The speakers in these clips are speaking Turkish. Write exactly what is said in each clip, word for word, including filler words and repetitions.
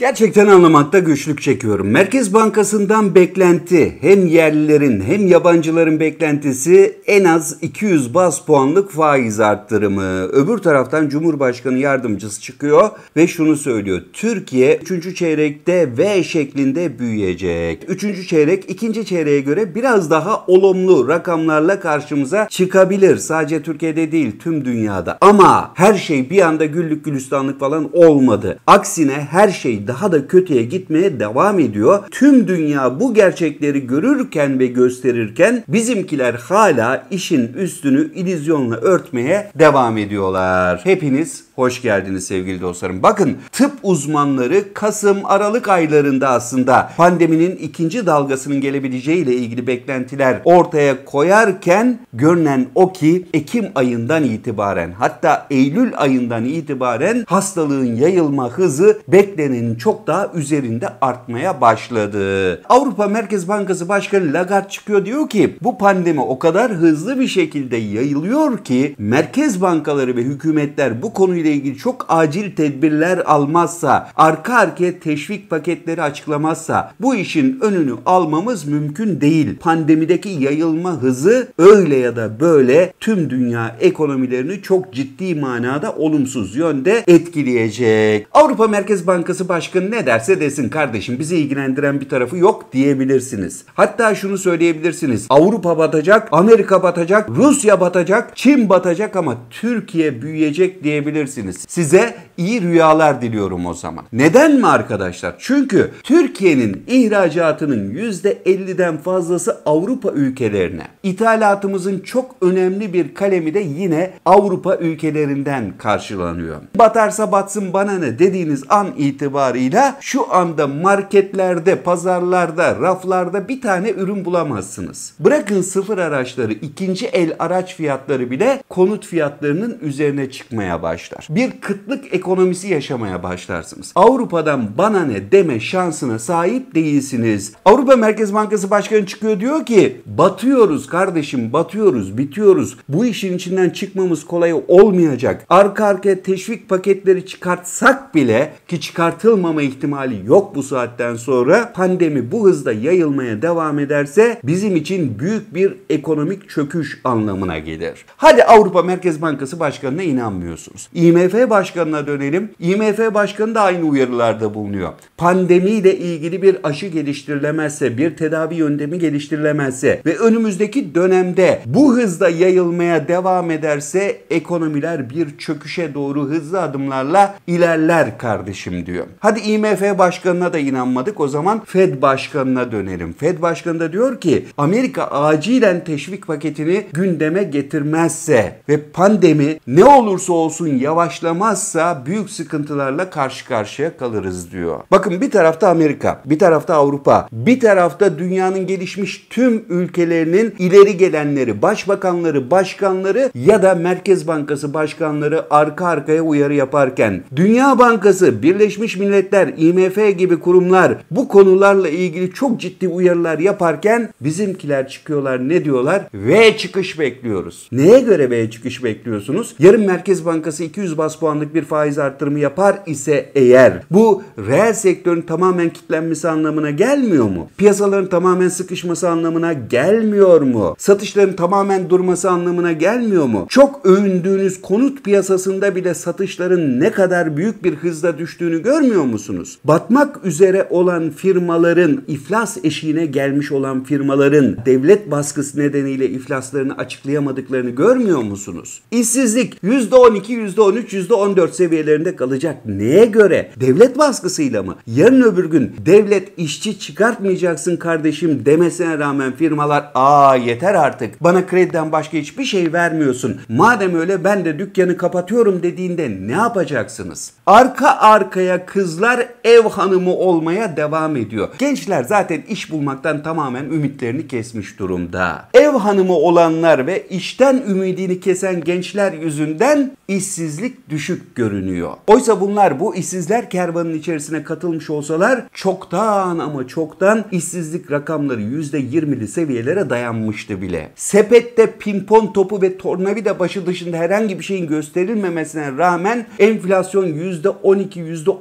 Gerçekten anlamakta güçlük çekiyorum. Merkez Bankası'ndan beklenti, hem yerlilerin hem yabancıların beklentisi en az iki yüz baz puanlık faiz arttırımı. Öbür taraftan Cumhurbaşkanı yardımcısı çıkıyor ve şunu söylüyor. Türkiye üçüncü çeyrekte V şeklinde büyüyecek. üçüncü çeyrek ikinci çeyreğe göre biraz daha olumlu rakamlarla karşımıza çıkabilir. Sadece Türkiye'de değil, tüm dünyada. Ama her şey bir anda güllük gülistanlık falan olmadı. Aksine her şey daha da kötüye gitmeye devam ediyor. Tüm dünya bu gerçekleri görürken ve gösterirken bizimkiler hala işin üstünü illüzyonla örtmeye devam ediyorlar. Hepiniz hoş geldiniz sevgili dostlarım. Bakın, tıp uzmanları Kasım Aralık aylarında aslında pandeminin ikinci dalgasının gelebileceği ile ilgili beklentiler ortaya koyarken görünen o ki Ekim ayından itibaren, hatta Eylül ayından itibaren hastalığın yayılma hızı beklenenin çok daha üzerinde artmaya başladı. Avrupa Merkez Bankası Başkanı Lagarde çıkıyor, diyor ki bu pandemi o kadar hızlı bir şekilde yayılıyor ki merkez bankaları ve hükümetler bu konuyla ilgili çok acil tedbirler almazsa, arka arkaya teşvik paketleri açıklamazsa bu işin önünü almamız mümkün değil. Pandemideki yayılma hızı öyle ya da böyle tüm dünya ekonomilerini çok ciddi manada olumsuz yönde etkileyecek. Avrupa Merkez Bankası Başkanı ne derse desin kardeşim, bizi ilgilendiren bir tarafı yok diyebilirsiniz. Hatta şunu söyleyebilirsiniz. Avrupa batacak, Amerika batacak, Rusya batacak, Çin batacak ama Türkiye büyüyecek diyebilirsiniz. Size iyi rüyalar diliyorum o zaman. Neden mi arkadaşlar? Çünkü Türkiye'nin ihracatının yüzde elliden fazlası Avrupa ülkelerine. İthalatımızın çok önemli bir kalemi de yine Avrupa ülkelerinden karşılanıyor. Batarsa batsın bana ne dediğiniz an itibarıyla şu anda marketlerde, pazarlarda, raflarda bir tane ürün bulamazsınız. Bırakın sıfır araçları, ikinci el araç fiyatları bile konut fiyatlarının üzerine çıkmaya başlar. Bir kıtlık ekonomisi yaşamaya başlarsınız. Avrupa'dan bana ne deme şansına sahip değilsiniz. Avrupa Merkez Bankası Başkanı çıkıyor, diyor ki batıyoruz kardeşim, batıyoruz, bitiyoruz. Bu işin içinden çıkmamız kolay olmayacak. Arka arkaya teşvik paketleri çıkartsak bile, ki çıkartılmama ihtimali yok bu saatten sonra, pandemi bu hızda yayılmaya devam ederse bizim için büyük bir ekonomik çöküş anlamına gelir. Hadi Avrupa Merkez Bankası Başkanı'na inanmıyorsunuz. I M F Başkanı'na dönelim. I M F Başkanı da aynı uyarılarda bulunuyor. Pandemiyle ilgili bir aşı geliştirilemezse, bir tedavi yöntemi geliştirilemezse ve önümüzdeki dönemde bu hızda yayılmaya devam ederse ekonomiler bir çöküşe doğru hızlı adımlarla ilerler kardeşim diyor. Hadi I M F Başkanı'na da inanmadık, o zaman Fed Başkanı'na dönelim. Fed Başkanı da diyor ki Amerika acilen teşvik paketini gündeme getirmezse ve pandemi ne olursa olsun yavaşlamazsa büyük sıkıntılarla karşı karşıya kalırız diyor. Bakın, bir tarafta Amerika, bir tarafta Avrupa, bir tarafta dünyanın gelişmiş tüm ülkelerinin ileri gelenleri, başbakanları, başkanları ya da Merkez Bankası başkanları arka arkaya uyarı yaparken Dünya Bankası, Birleşmiş Milletler, I M F gibi kurumlar bu konularla ilgili çok ciddi uyarılar yaparken bizimkiler çıkıyorlar, ne diyorlar? V çıkış bekliyoruz. Neye göre V çıkış bekliyorsunuz? Yarın Merkez Bankası iki yüz baz puanlık bir faiz artırımı yapar ise eğer, bu reel sektörün tamamen kilitlenmesi anlamına gelmiyor mu? Piyasaların tamamen sıkışması anlamına gelmiyor mu? Satışların tamamen durması anlamına gelmiyor mu? Çok övündüğünüz konut piyasasında bile satışların ne kadar büyük bir hızla düştüğünü görmüyor musunuz? Batmak üzere olan firmaların, iflas eşiğine gelmiş olan firmaların devlet baskısı nedeniyle iflaslarını açıklayamadıklarını görmüyor musunuz? İşsizlik yüzde on iki, yüzde on üç, yüzde on dört seviyelerinde kalacak. Neye göre? Devlet baskısıyla mı? Yarın öbür gün devlet işçi çıkartmayacaksın kardeşim demesine rağmen firmalar aa yeter artık, bana krediden başka hiçbir şey vermiyorsun, madem öyle ben de dükkanı kapatıyorum dediğinde ne yapacaksınız? Arka arkaya kızlar ev hanımı olmaya devam ediyor. Gençler zaten iş bulmaktan tamamen ümitlerini kesmiş durumda. Ev hanımı olanlar ve işten ümidini kesen gençler yüzünden işsizlik düşük görünüyor. Oysa bunlar bu işsizler kervanının içerisine katılmış olsalar çoktan ama çoktan işsizlik rakamları yüzde yirmili seviyelere dayanmıştı bile. Sepette pimpon topu ve tornavida başı dışında herhangi bir şeyin gösterilmemesine rağmen enflasyon yüzde on iki yüzde on üç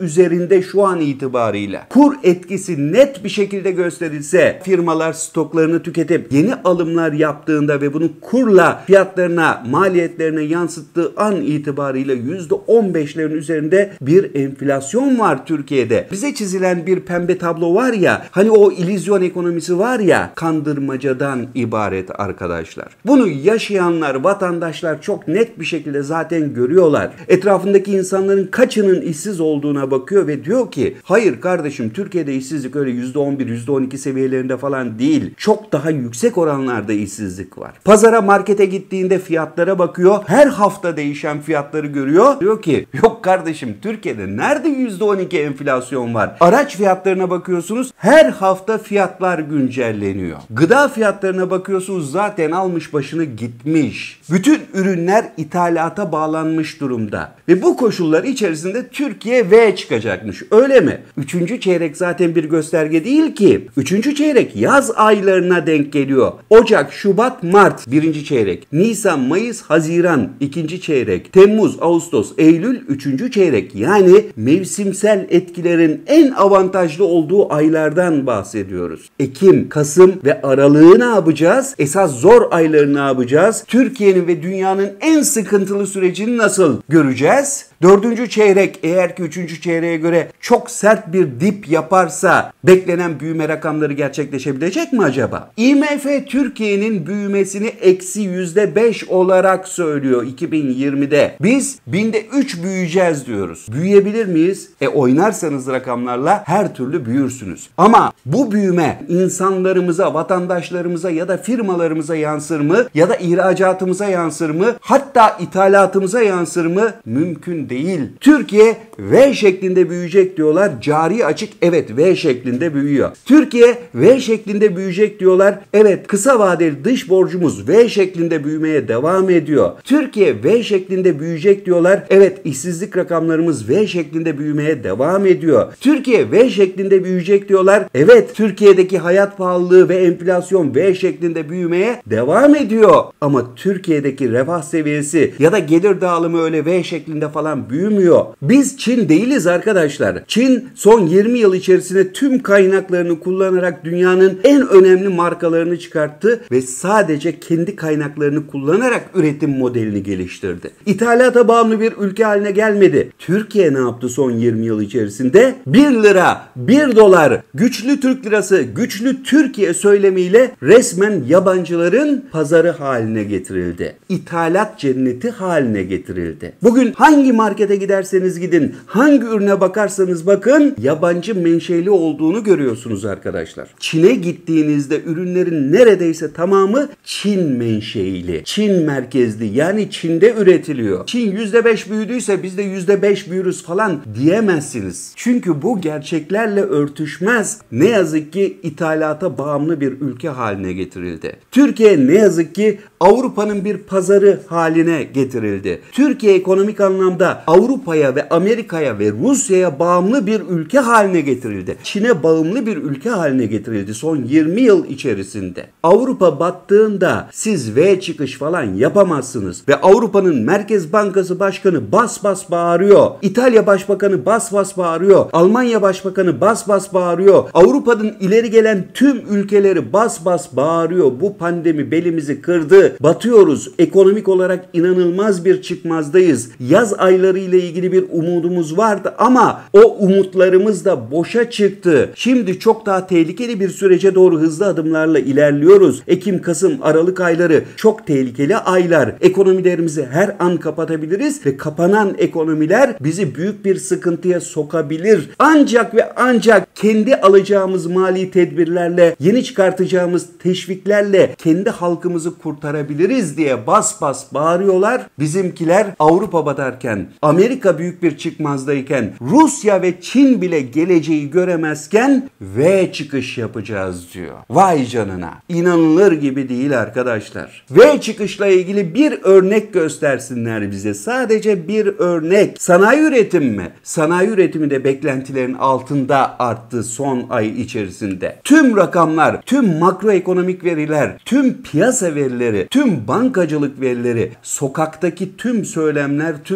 üzerinde şu an itibarıyla. Kur etkisi net bir şekilde gösterilse, firmalar stoklarını tüketip yeni alımlar yaptığında ve bunu kurla fiyatlarına, maliyetlerine yansıttığı an itibarıyla yüzde on beşlerin üzerinde bir enflasyon var Türkiye'de. Bize çizilen bir pembe tablo var ya, hani o illüzyon ekonomisi var ya, kandırmacadan ibaret arkadaşlar. Bunu yaşayanlar, vatandaşlar çok net bir şekilde zaten görüyorlar. Etrafındaki insanların kaçının işsiz olduğuna bakıyor ve diyor ki hayır kardeşim, Türkiye'de işsizlik öyle yüzde on bir, yüzde on iki seviyelerinde falan değil. Çok daha yüksek oranlarda işsizlik var. Pazara, markete gittiğinde fiyatlara bakıyor. Her hafta değişen fiyatları görüyor. Diyor ki yok kardeşim, Türkiye'de nerede yüzde on iki enflasyon var? Araç fiyatlarına bakıyorsunuz. Her hafta fiyatlar güncelleniyor. Gıda fiyatlarına bakıyorsunuz, zaten almış başını gitmiş. Bütün ürünler ithalata bağlanmış durumda. Ve bu koşullar içerisinde Türkiye V çıkacakmış. Öyle mi? Üçüncü çeyrek zaten bir gösterge değil ki. Üçüncü çeyrek yaz aylarına denk geliyor. Ocak, Şubat, Mart birinci çeyrek. Nisan, Mayıs, Haziran ikinci çeyrek. Temmuz, Ağustos, Eylül üçüncü çeyrek. Yani mevsimsel etkilerin en avantajlı olduğu aylardan bahsediyoruz. Ekim, Kasım ve Aralık'ı ne yapacağız? Esas zor ayları ne yapacağız? Türkiye'nin ve dünyanın en sıkıntılı sürecini nasıl göreceğiz? Dördüncü çeyrek eğer ki üçüncü çeyreğe göre çok sert bir dip yaparsa beklenen büyüme rakamları gerçekleşebilecek mi acaba? I M F Türkiye'nin büyümesini eksi yüzde beş olarak söylüyor iki bin yirmide. Biz binde üç büyüyeceğiz diyoruz. Büyüyebilir miyiz? E oynarsanız rakamlarla her türlü büyürsünüz. Ama bu büyüme insanlarımıza, vatandaşlarımıza ya da firmalarımıza yansır mı? Ya da ihracatımıza yansır mı? Hatta ithalatımıza yansır mı? Mümkün değil. Türkiye V şeklinde büyüyecek diyorlar. Cari açık evet V şeklinde büyüyor. Türkiye V şeklinde büyüyecek diyorlar. Evet, kısa vadeli dış borcumuz V şeklinde büyümeye devam ediyor. Türkiye V şeklinde büyüyecek diyorlar. Evet, işsizlik rakamlarımız V şeklinde büyümeye devam ediyor. Türkiye V şeklinde büyüyecek diyorlar. Evet, Türkiye'deki hayat pahalılığı ve enflasyon V şeklinde büyümeye devam ediyor. Ama Türkiye'deki refah seviyesi ya da gelir dağılımı öyle V şeklinde falan büyümüyor. Biz Çin değiliz arkadaşlar. Çin son yirmi yıl içerisinde tüm kaynaklarını kullanarak dünyanın en önemli markalarını çıkarttı ve sadece kendi kaynaklarını kullanarak üretim modelini geliştirdi. İthalata bağımlı bir ülke haline gelmedi. Türkiye ne yaptı son yirmi yıl içerisinde? bir lira, bir dolar, güçlü Türk lirası, güçlü Türkiye söylemiyle resmen yabancıların pazarı haline getirildi. İthalat cenneti haline getirildi. Bugün hangi markete giderseniz gidin, hangi ürüne bakarsanız bakın yabancı menşeli olduğunu görüyorsunuz arkadaşlar. Çin'e gittiğinizde ürünlerin neredeyse tamamı Çin menşeili, Çin merkezli, yani Çin'de üretiliyor. Çin yüzde beş büyüdüyse biz de yüzde beş büyürüz falan diyemezsiniz. Çünkü bu gerçeklerle örtüşmez. Ne yazık ki ithalata bağımlı bir ülke haline getirildi. Türkiye ne yazık ki Avrupa'nın bir pazarı haline getirildi. Türkiye ekonomik anlamda Avrupa'ya ve Amerika'ya ve Rusya'ya bağımlı bir ülke haline getirildi. Çin'e bağımlı bir ülke haline getirildi son yirmi yıl içerisinde. Avrupa battığında siz V çıkış falan yapamazsınız. Ve Avrupa'nın Merkez Bankası Başkanı bas bas bağırıyor. İtalya Başbakanı bas bas bağırıyor. Almanya Başbakanı bas bas bağırıyor. Avrupa'nın ileri gelen tüm ülkeleri bas bas bağırıyor. Bu pandemi belimizi kırdı. Batıyoruz. Ekonomik olarak inanılmaz bir çıkmazdayız. Yaz ayları ile ilgili bir umudumuz vardı ama o umutlarımız da boşa çıktı. Şimdi çok daha tehlikeli bir sürece doğru hızlı adımlarla ilerliyoruz. Ekim, Kasım, Aralık ayları çok tehlikeli aylar. Ekonomilerimizi her an kapatabiliriz ve kapanan ekonomiler bizi büyük bir sıkıntıya sokabilir. Ancak ve ancak kendi alacağımız mali tedbirlerle, yeni çıkartacağımız teşviklerle kendi halkımızı kurtarabiliriz diye bas bas bağırıyorlar. Bizimkiler Avrupa batarken, Amerika büyük bir çıkmazdayken, Rusya ve Çin bile geleceği göremezken V çıkış yapacağız diyor. Vay canına. İnanılır gibi değil arkadaşlar. V çıkışla ilgili bir örnek göstersinler bize. Sadece bir örnek. Sanayi üretim mi? Sanayi üretimi de beklentilerin altında arttı son ay içerisinde. Tüm rakamlar, tüm makroekonomik veriler, tüm piyasa verileri, tüm bankacılık verileri, sokaktaki tüm söylemler Türkiye'nin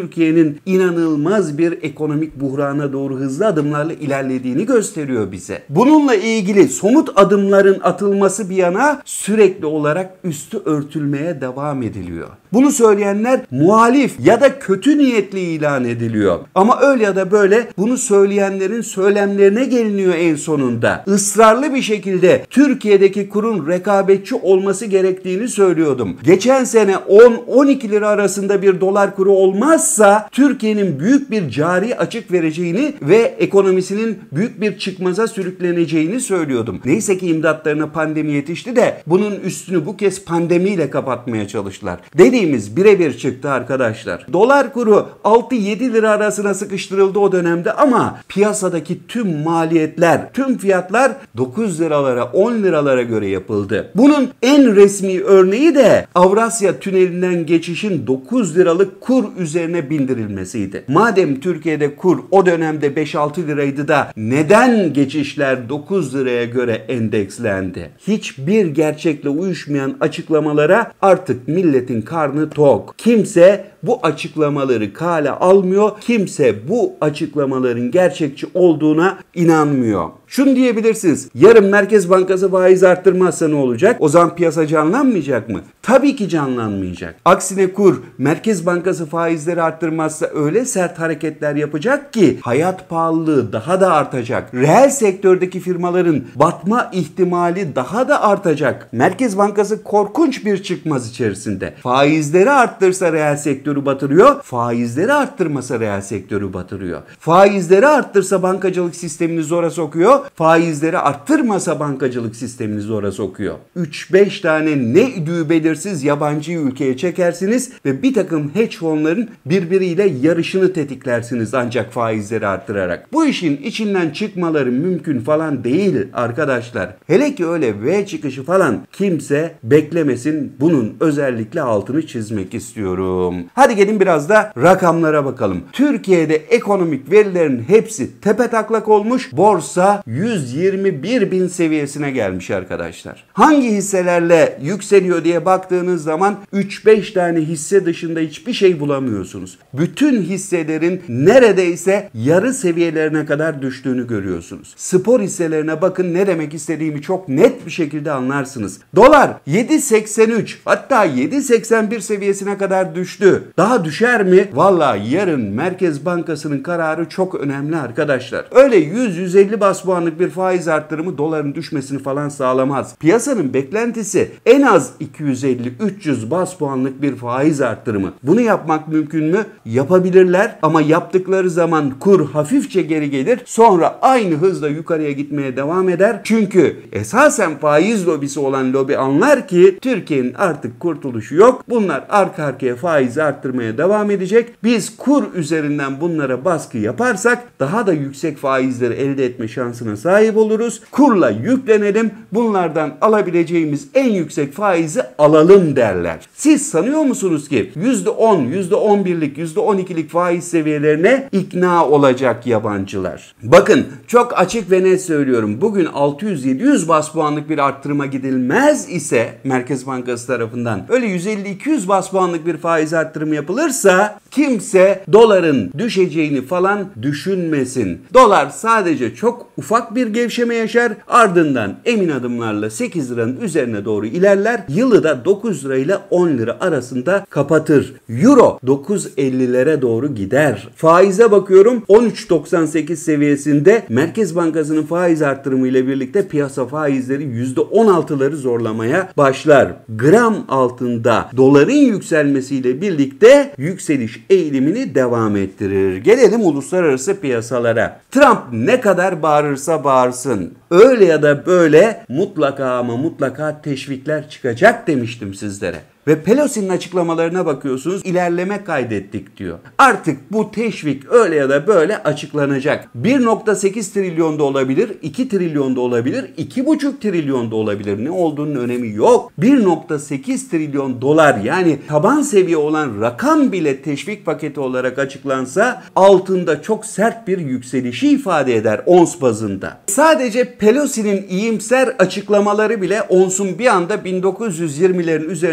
Türkiye'nin inanılmaz bir ekonomik buhrana doğru hızlı adımlarla ilerlediğini gösteriyor bize. Bununla ilgili somut adımların atılması bir yana sürekli olarak üstü örtülmeye devam ediliyor. Bunu söyleyenler muhalif ya da kötü niyetli ilan ediliyor. Ama öyle ya da böyle bunu söyleyenlerin söylemlerine geliniyor en sonunda. Israrlı bir şekilde Türkiye'deki kurun rekabetçi olması gerektiğini söylüyordum. Geçen sene on on iki lira arasında bir dolar kuru olmazsa Türkiye'nin büyük bir cari açık vereceğini ve ekonomisinin büyük bir çıkmaza sürükleneceğini söylüyordum. Neyse ki imdatlarına pandemi yetişti de bunun üstünü bu kez pandemiyle kapatmaya çalıştılar. Dediğimiz birebir çıktı arkadaşlar. Dolar kuru altı yedi lira arasına sıkıştırıldı o dönemde ama piyasadaki tüm maliyetler, tüm fiyatlar dokuz liralara, on liralara göre yapıldı. Bunun en resmi örneği de Avrasya Tüneli'nden geçişin dokuz liralık kur üzerine bindirilmesiydi. Madem Türkiye'de kur o dönemde beş altı liraydı da neden geçişler dokuz liraya göre endekslendi? Hiçbir gerçekle uyuşmayan açıklamalara artık milletin karnı tok. Kimse bu açıklamaları kale almıyor. Kimse bu açıklamaların gerçekçi olduğuna inanmıyor. Şunu diyebilirsiniz. Yarın Merkez Bankası faiz arttırmazsa ne olacak? O zaman piyasa canlanmayacak mı? Tabii ki canlanmayacak. Aksine kur Merkez Bankası faizleri arttırmazsa öyle sert hareketler yapacak ki hayat pahalılığı daha da artacak. Reel sektördeki firmaların batma ihtimali daha da artacak. Merkez Bankası korkunç bir çıkmaz içerisinde. Faizleri arttırsa reel sektörü batırıyor. Faizleri arttırmasa reel sektörü batırıyor. Faizleri arttırsa bankacılık sistemini zora sokuyor. Faizleri arttırmasa bankacılık sistemini zora sokuyor. üç beş tane ne idüğü belirsiz yabancı ülkeye çekersiniz ve bir takım hedge fonların birbiriyle yarışını tetiklersiniz ancak faizleri arttırarak. Bu işin içinden çıkmaları mümkün falan değil arkadaşlar. Hele ki öyle V çıkışı falan kimse beklemesin. Bunun özellikle altını çizmek istiyorum. Hadi gelin biraz da rakamlara bakalım. Türkiye'de ekonomik verilerin hepsi tepetaklak olmuş. Borsa yüz yirmi bir bin seviyesine gelmiş arkadaşlar. Hangi hisselerle yükseliyor diye baktığınız zaman üç beş tane hisse dışında hiçbir şey bulamıyorsunuz. Bütün hisselerin neredeyse yarı seviyelerine kadar düştüğünü görüyorsunuz. Spor hisselerine bakın, ne demek istediğimi çok net bir şekilde anlarsınız. Dolar yedi seksen üç hatta yedi seksen bir seviyesine kadar düştü. Daha düşer mi? Vallahi yarın Merkez Bankası'nın kararı çok önemli arkadaşlar. Öyle yüz yüz elli bas puanlık bir faiz arttırımı doların düşmesini falan sağlamaz. Piyasanın beklentisi en az iki yüz elli üç yüz bas puanlık bir faiz arttırımı. Bunu yapmak mümkün mü? Yapabilirler ama yaptıkları zaman kur hafifçe geri gelir. Sonra aynı hızla yukarıya gitmeye devam eder. Çünkü esasen faiz lobisi olan lobi anlar ki Türkiye'nin artık kurtuluşu yok. Bunlar arka arkaya faiz arttırmaya devam edecek. Biz kur üzerinden bunlara baskı yaparsak daha da yüksek faizleri elde etme şansına sahip oluruz. Kurla yüklenelim. Bunlardan alabileceğimiz en yüksek faizi alalım derler. Siz sanıyor musunuz ki yüzde on, yüzde on birlik, yüzde on ikilik faiz seviyelerine ikna olacak yabancılar? Bakın çok açık ve net söylüyorum. Bugün altı yüz yedi yüz bas puanlık bir arttırıma gidilmez ise Merkez Bankası tarafından öyle yüz elli iki yüz bas puanlık bir faiz arttırımı yapılırsa kimse doların düşeceğini falan düşünmesin. Dolar sadece çok ufak bir gevşeme yaşar, ardından emin adımlarla sekiz liranın üzerine doğru ilerler. Yılı da dokuz lira ile on lira arasında kapatır. Euro dokuz ellilere doğru gider. Faize bakıyorum on üç doksan sekiz seviyesinde. Merkez Bankası'nın faiz arttırımı ile birlikte piyasa faizleri yüzde on altıları zorlamaya başlar. Gram altında doların yükselmesiyle birlikte yükseliş eğilimini devam ettirir. Gelelim uluslararası piyasalara. Trump ne kadar bağırırsa bağırsın, öyle ya da böyle mutlaka ama mutlaka teşvikler çıkacak demiştim sizlere. Ve Pelosi'nin açıklamalarına bakıyorsunuz, ilerleme kaydettik diyor. Artık bu teşvik öyle ya da böyle açıklanacak. bir nokta sekiz trilyon da olabilir, iki trilyon da olabilir, iki buçuk trilyon da olabilir. Ne olduğunun önemi yok. bir nokta sekiz trilyon dolar yani taban seviye olan rakam bile teşvik paketi olarak açıklansa altında çok sert bir yükselişi ifade eder ons bazında. Sadece Pelosi'nin iyimser açıklamaları bile onsun bir anda bin dokuz yüz yirmilerin üzerine tırmanıyor.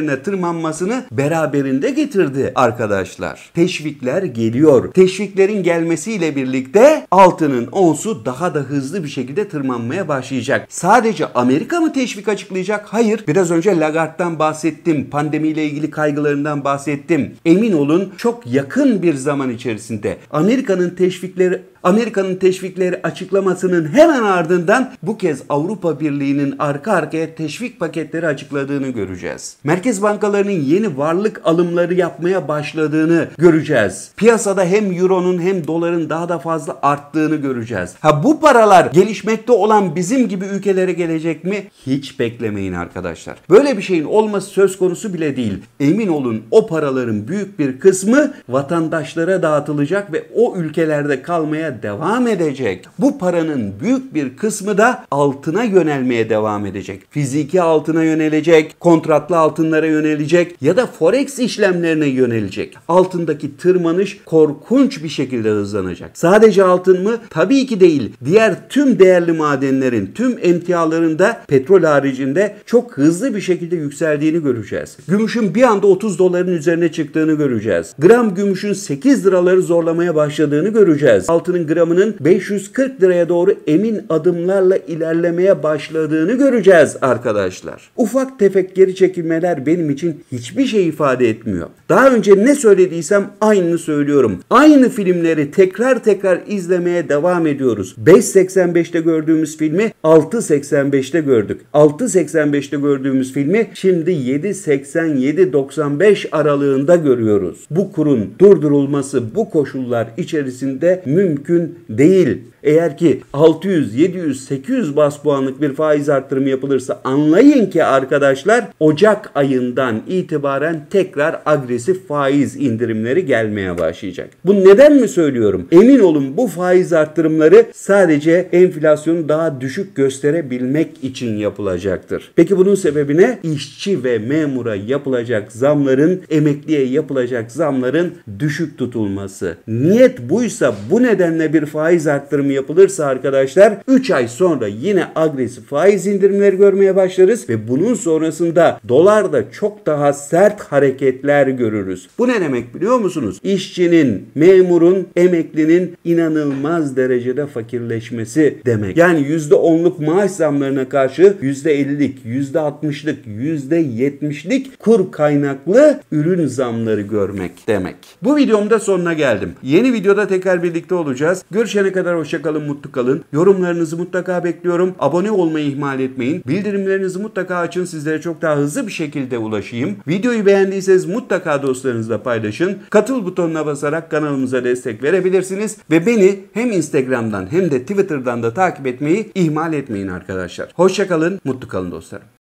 tırmanmasını beraberinde getirdi arkadaşlar. Teşvikler geliyor. Teşviklerin gelmesiyle birlikte altının onsu daha da hızlı bir şekilde tırmanmaya başlayacak. Sadece Amerika mı teşvik açıklayacak? Hayır. Biraz önce Lagarde'dan bahsettim. Pandemiyle ilgili kaygılarından bahsettim. Emin olun çok yakın bir zaman içerisinde Amerika'nın teşvikleri Amerika'nın teşvikleri açıklamasının hemen ardından bu kez Avrupa Birliği'nin arka arkaya teşvik paketleri açıkladığını göreceğiz. Merkez bankalarının yeni varlık alımları yapmaya başladığını göreceğiz. Piyasada hem euronun hem doların daha da fazla arttığını göreceğiz. Ha bu paralar gelişmekte olan bizim gibi ülkelere gelecek mi? Hiç beklemeyin arkadaşlar. Böyle bir şeyin olması söz konusu bile değil. Emin olun o paraların büyük bir kısmı vatandaşlara dağıtılacak ve o ülkelerde kalmaya devam edecek. Bu paranın büyük bir kısmı da altına yönelmeye devam edecek. Fiziki altına yönelecek, kontratlı altınlara yönelecek ya da forex işlemlerine yönelecek. Altındaki tırmanış korkunç bir şekilde hızlanacak. Sadece altın mı? Tabii ki değil. Diğer tüm değerli madenlerin, tüm emtiaların da petrol haricinde çok hızlı bir şekilde yükseldiğini göreceğiz. Gümüşün bir anda otuz doların üzerine çıktığını göreceğiz. Gram gümüşün sekiz liraları zorlamaya başladığını göreceğiz. Altının gramının beş yüz kırk liraya doğru emin adımlarla ilerlemeye başladığını göreceğiz arkadaşlar. Ufak tefek geri çekilmeler benim için hiçbir şey ifade etmiyor. Daha önce ne söylediysem aynını söylüyorum. Aynı filmleri tekrar tekrar izlemeye devam ediyoruz. beş seksen beşte gördüğümüz filmi altı seksen beşte gördük. altı seksen beşte gördüğümüz filmi şimdi yedi seksen yedi doksan beş aralığında görüyoruz. Bu kurun durdurulması bu koşullar içerisinde mümkün değil. Eğer ki altı yüz, yedi yüz, sekiz yüz bas puanlık bir faiz arttırımı yapılırsa anlayın ki arkadaşlar Ocak ayından itibaren tekrar agresif faiz indirimleri gelmeye başlayacak. Bu neden mi söylüyorum? Emin olun bu faiz arttırımları sadece enflasyonu daha düşük gösterebilmek için yapılacaktır. Peki bunun sebebi ne? İşçi ve memura yapılacak zamların, emekliye yapılacak zamların düşük tutulması. Niyet buysa bu nedenle bir faiz arttırımı yapılırsa arkadaşlar üç ay sonra yine agresif faiz indirimleri görmeye başlarız ve bunun sonrasında dolarda çok daha sert hareketler görürüz. Bu ne demek biliyor musunuz? İşçinin, memurun, emeklinin inanılmaz derecede fakirleşmesi demek. Yani yüzde onluk maaş zamlarına karşı yüzde ellilik, yüzde altmışlık, yüzde yetmişlik kur kaynaklı ürün zamları görmek demek. Bu videomda sonuna geldim. Yeni videoda tekrar birlikte olacağız. Görüşene kadar hoşça kalın, mutlu kalın. Yorumlarınızı mutlaka bekliyorum. Abone olmayı ihmal etmeyin. Bildirimlerinizi mutlaka açın. Sizlere çok daha hızlı bir şekilde ulaşayım. Videoyu beğendiyseniz mutlaka dostlarınızla paylaşın. Katıl butonuna basarak kanalımıza destek verebilirsiniz. Ve beni hem Instagram'dan hem de Twitter'dan da takip etmeyi ihmal etmeyin arkadaşlar. Hoşça kalın, mutlu kalın dostlarım.